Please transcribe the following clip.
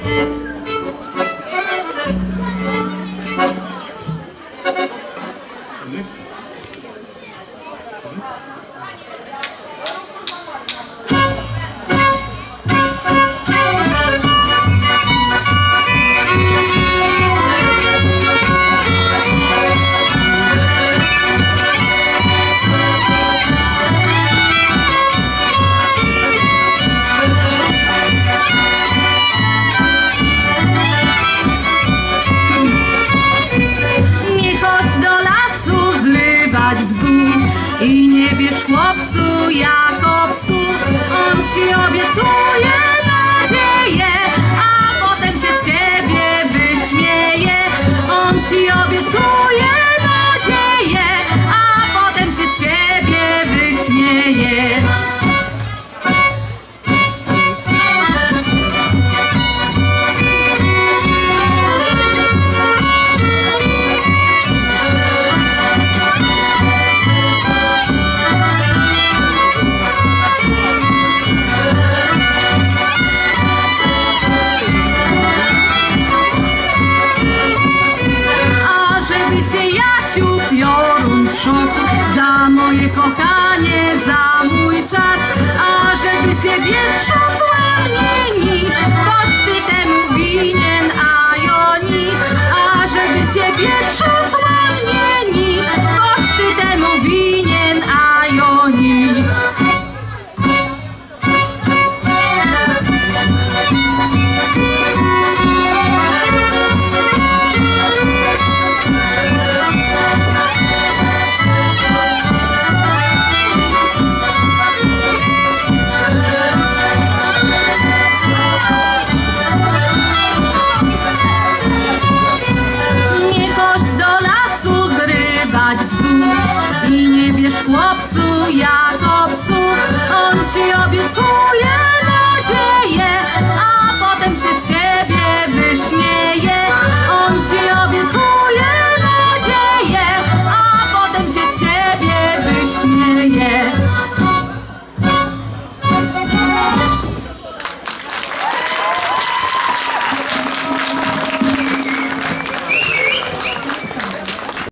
I nie bierz chłopcu jako psu, on ci obiecuje nadzieję, a potem się z ciebie wyśmieje. On ci obiecuje nadzieję, a potem się z ciebie wyśmieje. Jasiu piorun trząsł za moje kochanie, za mój czas, a żeby ciebie trząsł ładnieni, toś ty temu winien, a Joni. A żeby ciebie trząsł ładnieni, toś ty temu winien, a Joni. I nie bierz chłopcu jako psu, on ci obiecuje nadzieję, a potem się z ciebie wyśmieje.